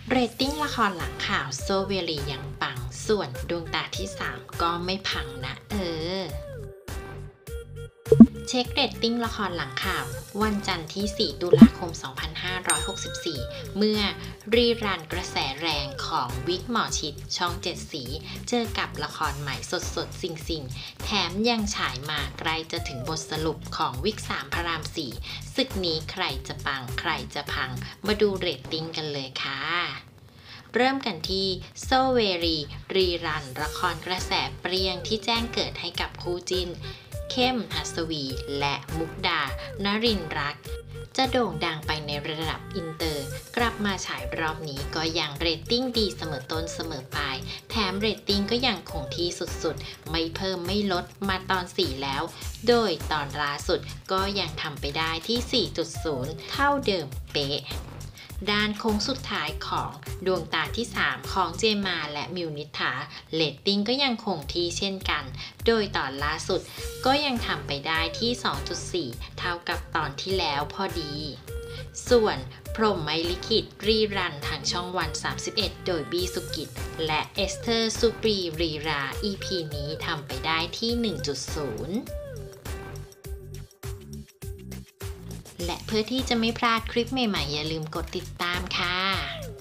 เรตติ้งละครหลังข่าวโซเวลียังปังส่วนดวงตาที่3ก็ไม่พังนะเช็คเรตติ้งละครหลังข่าววันจันทร์ที่ 4 ตุลาคม 2564 เมื่อรีรันกระแสแรงของวิกหมอชิดช่อง7สีเจอกับละครใหม่สดๆสิ่งๆแถมยังฉายมาใกล้จะถึงบทสรุปของวิก3พระราม4ศึกนี้ใครจะปังใครจะพังมาดูเรตติ้งกันเลยค่ะเริ่มกันที่โซเวรีรีรันละครกระแสเปรี้ยงที่แจ้งเกิดให้กับคู่จิ้นเข้มหัสวีและมุกดานรินทร์รักจะโด่งดังไปในระดับอินเตอร์กลับมาฉายรอบนี้ก็ยังเรตติ้งดีเสมอต้นเสมอปลายแถมเรตติ้งก็ยังคงที่สุดๆไม่เพิ่มไม่ลดมาตอน4แล้วโดยตอนล่าสุดก็ยังทำไปได้ที่ 4.0 เท่าเดิมเป๊ะด้านโค้งสุดท้ายของดวงตาที่ 3 ของเจมาและมิวนิษฐาเรตติ้งก็ยังคงที่เช่นกันโดยตอนล่าสุดก็ยังทำไปได้ที่ 2.4 เท่ากับตอนที่แล้วพอดีส่วนพรหมไมลิขิตรีรันทางช่องวัน 31 โดยบีสุกิจและเอสเธอร์สุปรีรีรา EP นี้ทำไปได้ที่ 1.0และเพื่อที่จะไม่พลาดคลิปใหม่ๆอย่าลืมกดติดตามค่ะ